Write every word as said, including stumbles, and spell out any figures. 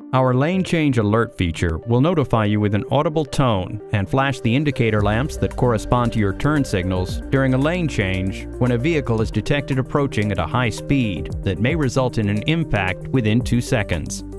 Our lane change alert feature will notify you with an audible tone and flash the indicator lamps that correspond to your turn signals during a lane change when a vehicle is detected approaching at a high speed that may result in an impact within two seconds.